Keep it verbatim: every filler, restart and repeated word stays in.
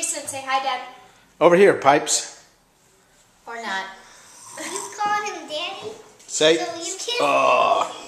Teresa and say hi, Dad. Over here, Pipes. Or not. You call him Daddy? Say. So you kiss Oh.